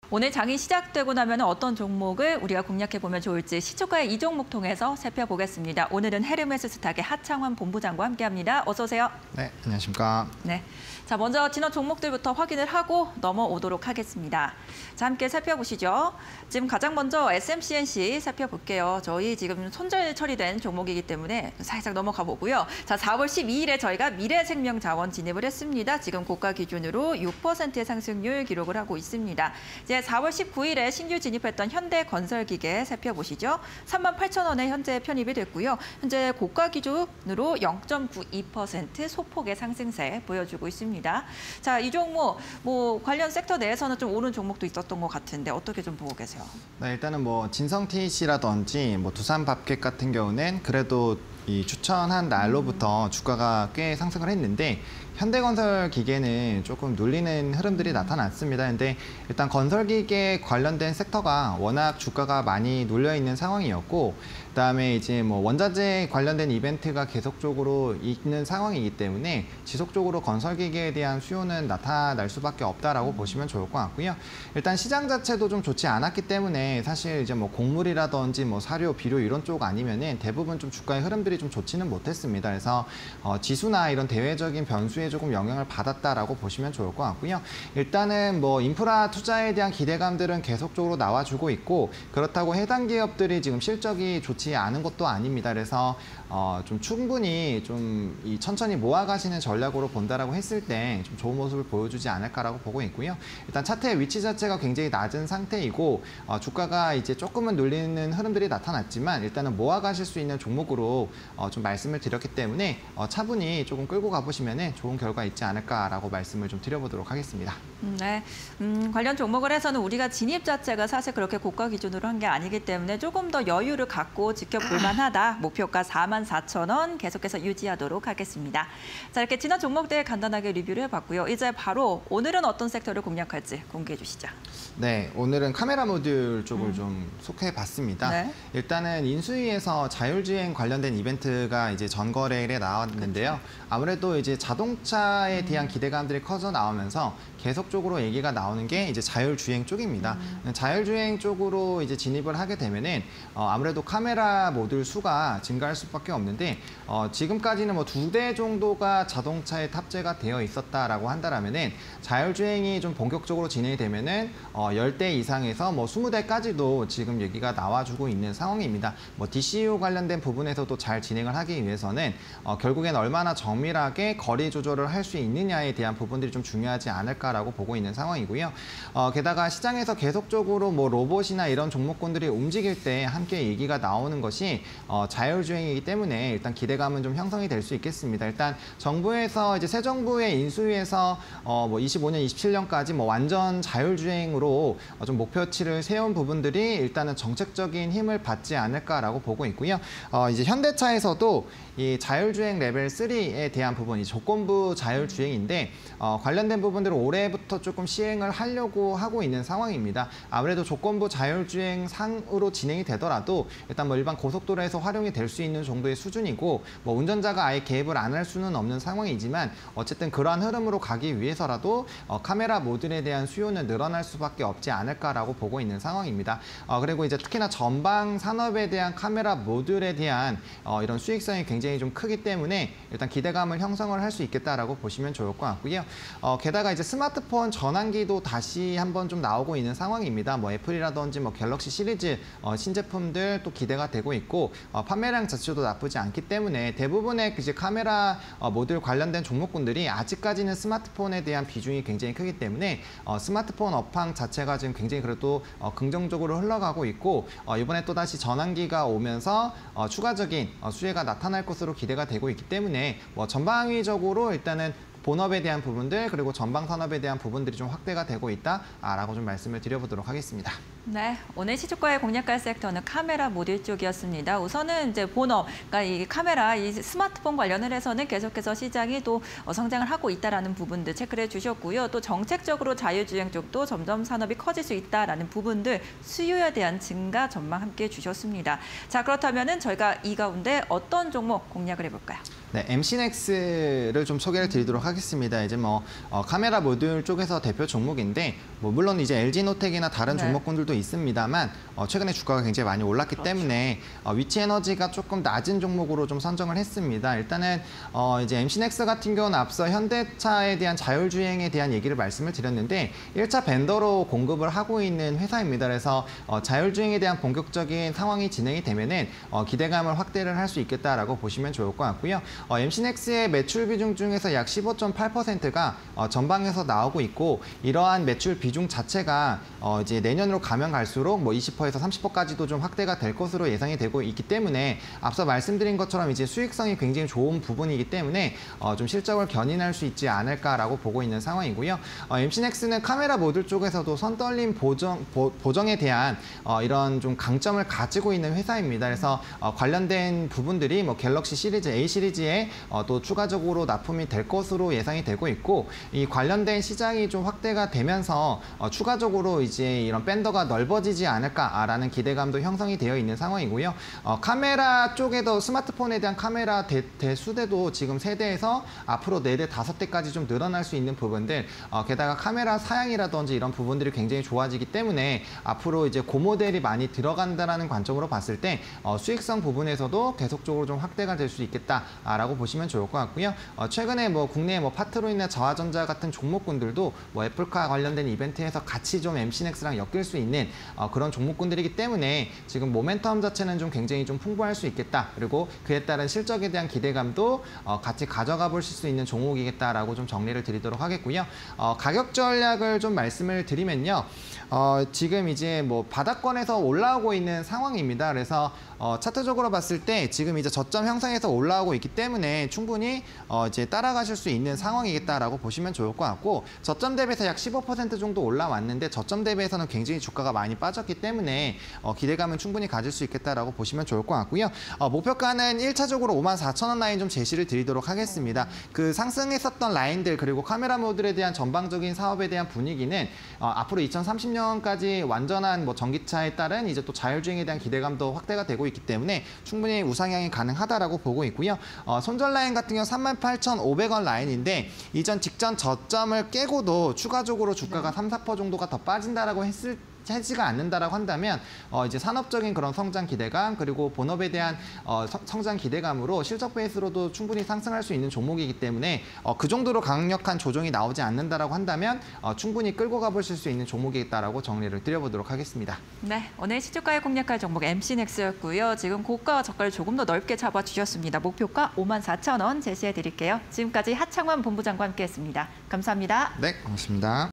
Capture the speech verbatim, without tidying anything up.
오늘 장이 시작되고 나면 어떤 종목을 우리가 공략해보면 좋을지 시초가의 이 종목 통해서 살펴보겠습니다. 오늘은 헤르메스 스탁의 하창환 본부장과 함께합니다. 어서 오세요. 네, 안녕하십니까. 네, 자 먼저 지난 종목들부터 확인을 하고 넘어오도록 하겠습니다. 자, 함께 살펴보시죠. 지금 가장 먼저 에스엠씨엔씨 살펴볼게요. 저희 지금 손절 처리된 종목이기 때문에 살짝 넘어가 보고요. 자, 사월 십이일에 저희가 미래생명자원 진입을 했습니다. 지금 고가 기준으로 육 퍼센트의 상승률 기록을 하고 있습니다. 이제 사월 십구일에 신규 진입했던 현대건설기계 살펴보시죠. 삼만 팔천 원에 현재 편입이 됐고요. 현재 고가 기준으로 영 점 구이 퍼센트 소폭의 상승세 보여주고 있습니다. 자, 이 종목 뭐 관련 섹터 내에서는 좀 오른 종목도 있었던 것 같은데 어떻게 좀 보고 계세요? 네, 일단은 뭐 진성티씨라든지 뭐 두산밥켓 같은 경우는 그래도 이 추천한 날로부터 주가가 꽤 상승을 했는데 현대건설 기계는 조금 눌리는 흐름들이 나타났습니다. 근데 일단 건설기계 관련된 섹터가 워낙 주가가 많이 눌려 있는 상황이었고, 그다음에 이제 뭐 원자재 관련된 이벤트가 계속적으로 있는 상황이기 때문에 지속적으로 건설기계에 대한 수요는 나타날 수밖에 없다라고 보시면 좋을 것 같고요. 일단 시장 자체도 좀 좋지 않았기 때문에 사실 이제 뭐 곡물이라든지 뭐 사료, 비료 이런 쪽 아니면은 대부분 좀 주가의 흐름들이 좀 좋지는 못했습니다. 그래서 어, 지수나 이런 대외적인 변수에 조금 영향을 받았다라고 보시면 좋을 것 같고요. 일단은 뭐 인프라 투자에 대한 기대감들은 계속적으로 나와주고 있고, 그렇다고 해당 기업들이 지금 실적이 좋지 않은 것도 아닙니다. 그래서 어, 좀 충분히 좀 이 천천히 모아가시는 전략으로 본다라고 했을 때 좀 좋은 모습을 보여주지 않을까라고 보고 있고요. 일단 차트의 위치 자체가 굉장히 낮은 상태이고 어, 주가가 이제 조금은 눌리는 흐름들이 나타났지만 일단은 모아가실 수 있는 종목으로 어, 좀 말씀을 드렸기 때문에 어, 차분히 조금 끌고 가보시면 좋은 결과 있지 않을까라고 말씀을 좀 드려보도록 하겠습니다. 네, 음, 관련 종목을 해서는 우리가 진입 자체가 사실 그렇게 고가 기준으로 한 게 아니기 때문에 조금 더 여유를 갖고 지켜볼 만하다. 목표가 사만 사천 원 계속해서 유지하도록 하겠습니다. 자, 이렇게 지난 종목들 간단하게 리뷰를 해봤고요. 이제 바로 오늘은 어떤 섹터를 공략할지 공개해 주시죠. 네, 오늘은 카메라 모듈 쪽을 음. 좀 속해봤습니다. 네. 일단은 인수위에서 자율주행 관련된 이벤트가 이제 전거래일에 나왔는데요. 아무래도 이제 자동차에 대한 기대감들이 커져 나오면서 계속적으로 얘기가 나오는 게 이제 자율주행 쪽입니다. 음. 자율주행 쪽으로 이제 진입을 하게 되면은 어, 아무래도 카메라 모듈 수가 증가할 수밖에 없는데 어, 지금까지는 뭐 두 대 정도가 자동차에 탑재가 되어 있었다라고 한다라면은 자율주행이 좀 본격적으로 진행이 되면은 어, 열 대 이상에서 뭐 스무 대까지도 지금 얘기가 나와주고 있는 상황입니다. 뭐 디씨유 관련된 부분에서도 잘 진행을 하기 위해서는 어, 결국엔 얼마나 정밀하게 거리 조절을 할 수 있느냐에 대한 부분들이 좀 중요하지 않을까라고 보고 있는 상황이고요. 어, 게다가 시장에서 계속적으로 뭐 로봇이나 이런 종목군들이 움직일 때 함께 얘기가 나오는 것이 어, 자율주행이기 때문에 일단 기대감은 좀 형성이 될 수 있겠습니다. 일단 정부에서 이제 새 정부의 인수위에서 어, 뭐 이십오 년, 이십칠 년까지 뭐 완전 자율주행으로 어, 좀 목표치를 세운 부분들이 일단은 정책적인 힘을 받지 않을까라고 보고 있고요. 어, 이제 현대차에서도 이 자율주행 레벨 삼에 대한 부분, 이 조건부 자율주행인데 어, 관련된 부분들을 올해부터 조금 시행을 하려고 하고 있는 상황입니다. 아무래도 조건부 자율주행 상으로 진행이 되더라도 일단 뭐 일반 고속도로에서 활용이 될 수 있는 정도의 수준이고 뭐 운전자가 아예 개입을 안 할 수는 없는 상황이지만 어쨌든 그러한 흐름으로 가기 위해서라도 어, 카메라 모듈에 대한 수요는 늘어날 수밖에 없지 않을까라고 보고 있는 상황입니다. 어, 그리고 이제 특히나 전방 산업에 대한 카메라 모듈에 대한 어, 이런 수익성이 굉장히 좀 크기 때문에 일단 기대감을 형성을 할 수 있겠다라고 보시면 좋을 것 같고요. 어, 게다가 이제 스마트폰 전환기도 다시 한번 좀 나오고 있는 상황입니다. 뭐 애플이라든지 뭐 갤럭시 시리즈 어, 신제품들 또 기대가 되고 있고 어, 판매량 자체도 나쁘지 않기 때문에 대부분의 이제 카메라 어, 모듈 관련된 종목군들이 아직까지는 스마트폰에 대한 비중이 굉장히 크기 때문에 어, 스마트폰 업황 자체가 지금 굉장히 그래도 어, 긍정적으로 흘러가고 있고 어, 이번에 또 다시 전환기가 오면서 어, 추가적인 어, 수혜가 나타날 것으로 기대가 되고 있기 때문에 뭐 전방위적으로 일단은 본업에 대한 부분들 그리고 전방 산업에 대한 부분들이 좀 확대가 되고 있다라고 좀 말씀을 드려보도록 하겠습니다. 네, 오늘 시초가의 공략할 섹터는 카메라 모듈 쪽이었습니다. 우선은 이제 본업, 그러니까 이 카메라, 이 스마트폰 관련을 해서는 계속해서 시장이 또 성장을 하고 있다라는 부분들 체크를 해주셨고요. 또 정책적으로 자율주행 쪽도 점점 산업이 커질 수 있다라는 부분들 수요에 대한 증가 전망 함께 주셨습니다. 자, 그렇다면은 저희가 이 가운데 어떤 종목 공략을 해볼까요? 네, 엠씨넥스를 좀 소개를 드리도록 하겠습니다. 이제 뭐 어, 카메라 모듈 쪽에서 대표 종목인데, 뭐 물론 이제 엘지노텍이나 다른 네. 종목군들도 있습니다만 어, 최근에 주가가 굉장히 많이 올랐기 그렇죠. 때문에 어, 위치에너지가 조금 낮은 종목으로 좀 선정을 했습니다. 일단은 어, 이제 엠씨넥스 같은 경우는 앞서 현대차에 대한 자율주행에 대한 얘기를 말씀을 드렸는데, 일 차 벤더로 공급을 하고 있는 회사입니다. 그래서 어, 자율주행에 대한 본격적인 상황이 진행이 되면은 어, 기대감을 확대를 할 수 있겠다라고 보시면 좋을 것 같고요. 어, 엠씨넥스의 매출 비중 중에서 약 십오 점 팔 퍼센트가 어, 전방에서 나오고 있고, 이러한 매출 비중 자체가 어, 이제 내년으로 가면 갈수록 뭐 이십 퍼센트에서 삼십 퍼센트까지도 좀 확대가 될 것으로 예상이 되고 있기 때문에, 앞서 말씀드린 것처럼 이제 수익성이 굉장히 좋은 부분이기 때문에 어, 좀 실적을 견인할 수 있지 않을까라고 보고 있는 상황이고요. 어, 엠씨넥스는 카메라 모듈 쪽에서도 선떨림 보정, 보, 보정에 대한 어, 이런 좀 강점을 가지고 있는 회사입니다. 그래서 어, 관련된 부분들이 뭐 갤럭시 시리즈 A 시리즈에 어, 또 추가적으로 납품이 될 것으로 예상이 되고 있고, 이 관련된 시장이 좀 확대가 되면서 어, 추가적으로 이제 이런 밴더가 넓어지지 않을까라는 기대감도 형성이 되어 있는 상황이고요. 어, 카메라 쪽에도 스마트폰에 대한 카메라 대, 대수대도 지금 세 대에서 앞으로 네 대, 다섯 대까지 좀 늘어날 수 있는 부분들, 어, 게다가 카메라 사양이라든지 이런 부분들이 굉장히 좋아지기 때문에 앞으로 이제 고모델이 많이 들어간다라는 관점으로 봤을 때 어, 수익성 부분에서도 계속적으로 좀 확대가 될 수 있겠다라고 보시면 좋을 것 같고요. 어, 최근에 뭐 국내 뭐 파트로이나 저하전자 같은 종목군들도 뭐 애플카 관련된 이벤트에서 같이 좀 엠씨넥스랑 엮일 수 있는 어, 그런 종목군들이기 때문에 지금 모멘텀 자체는 좀 굉장히 좀 풍부할 수 있겠다. 그리고 그에 따른 실적에 대한 기대감도 어, 같이 가져가 보실 수 있는 종목이겠다라고 좀 정리를 드리도록 하겠고요. 어, 가격 전략을 좀 말씀을 드리면요. 어, 지금 이제 뭐 바닥권에서 올라오고 있는 상황입니다. 그래서 어, 차트적으로 봤을 때 지금 이제 저점 형성해서 올라오고 있기 때문에 충분히 어, 이제 따라가실 수 있는 상황이겠다라고 보시면 좋을 것 같고, 저점 대비해서 약 십오 퍼센트 정도 올라왔는데 저점 대비해서는 굉장히 주가가 많이 빠졌기 때문에 어, 기대감은 충분히 가질 수 있겠다라고 보시면 좋을 것 같고요. 어, 목표가는 일 차적으로 오만 사천 원 라인 좀 제시를 드리도록 하겠습니다. 그 상승했었던 라인들, 그리고 카메라 모듈에 대한 전방적인 사업에 대한 분위기는 어, 앞으로 이천삼십 년까지 완전한 뭐 전기차에 따른 이제 또 자율주행에 대한 기대감도 확대가 되고 있기 때문에 충분히 우상향이 가능하다라고 보고 있고요. 어, 손절 라인 같은 경우 삼만 팔천 오백 원 라인인데, 이전 직전 저점을 깨고도 추가적으로 주가가 삼, 사 퍼센트 정도가 더 빠진다라고 했을 하지가 않는다라고 한다면 어, 이제 산업적인 그런 성장 기대감, 그리고 본업에 대한 어, 성, 성장 기대감으로 실적 베이스로도 충분히 상승할 수 있는 종목이기 때문에 어, 그 정도로 강력한 조정이 나오지 않는다라고 한다면 어, 충분히 끌고 가보실 수 있는 종목이겠다라고 정리를 드려보도록 하겠습니다. 네, 오늘 시주가에 공략할 종목 엠씨넥스였고요. 지금 고가와 저가를 조금 더 넓게 잡아주셨습니다. 목표가 오만 사천 원 제시해 드릴게요. 지금까지 하창원 본부장과 함께했습니다. 감사합니다. 네, 고맙습니다.